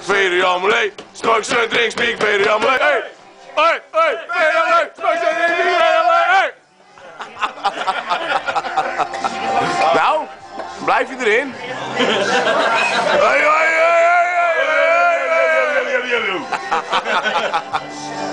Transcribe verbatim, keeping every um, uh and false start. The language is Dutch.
Veriamelee, straks een drink, speak Veriamelee. Hey, hey, hey, Veriamelee, straks een drink, speak Veriamelee. Hey. Nou, blijf je erin? Hey, hey, hey, hey, hey, hey, hey, hey, hey, hey.